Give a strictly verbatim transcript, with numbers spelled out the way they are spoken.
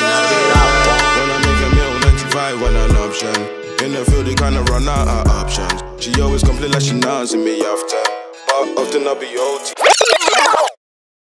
When I make a meal, ninety-five when an option. In the field, they kinda run out of options. She always complain like she knows me often, but often I'll be O T.